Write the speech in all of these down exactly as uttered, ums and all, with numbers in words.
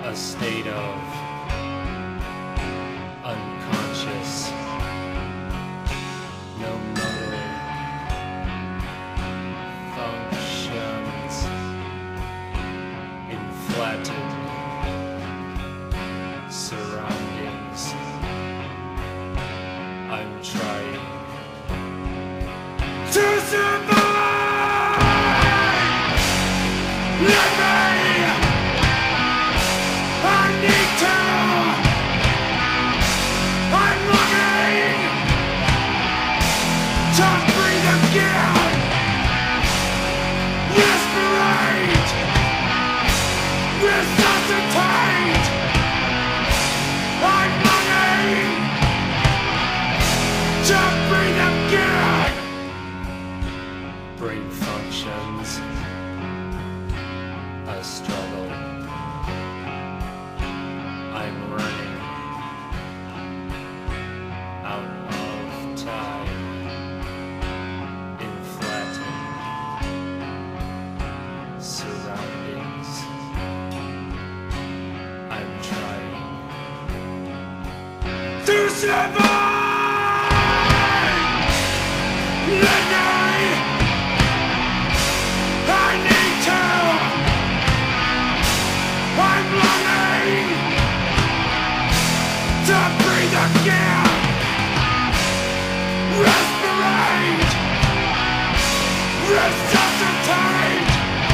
a state of unconscious, no motor functions, in flattened surroundings. I'm trying to survive. Let me. I need to. I'm looking to breathe again. Respirate. Resuscitate. I'm looking to breathe again. Brain functions. A struggle. I'm running out of time in flattened surroundings. I'm trying to survive. Let me. I need to. I'm longing to breathe again. Respirate. Resuscitate.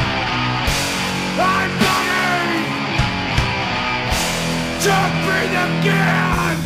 I'm longing to breathe again.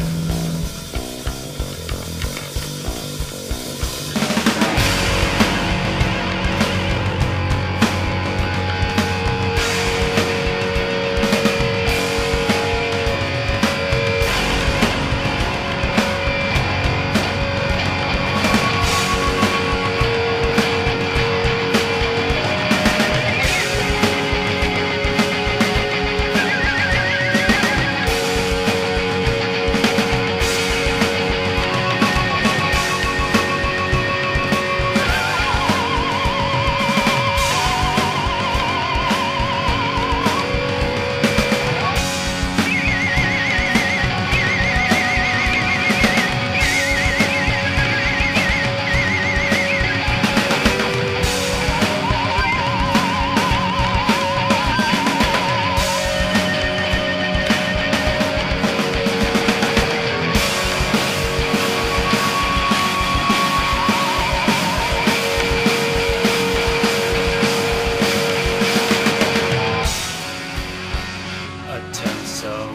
Attempts of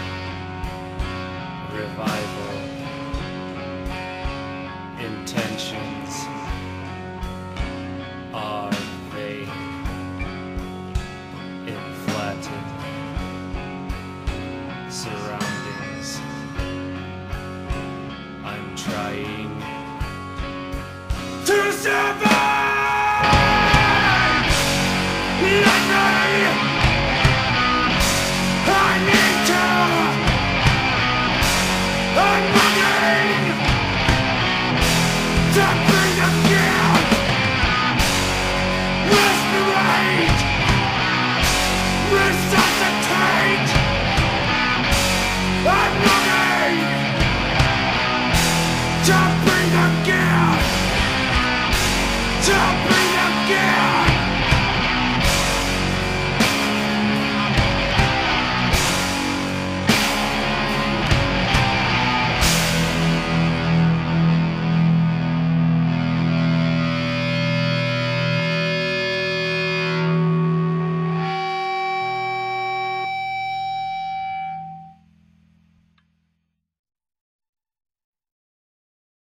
revival, intentions are vague, in flattened surroundings. I'm trying to survive. Let me. I need to. I'm looking to breathe again. Respirate. Resuscitate. I'm looking to breathe again. To breathe again.